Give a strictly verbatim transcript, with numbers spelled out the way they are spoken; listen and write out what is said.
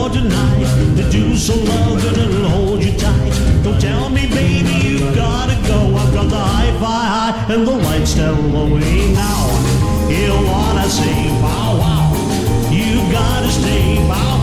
for tonight. To do some loving and hold you tight. Don't tell me, baby, you gotta go. I've got the hi-fi high and the lights down low. Hey, now you wanna say bow wow. You gotta stay bow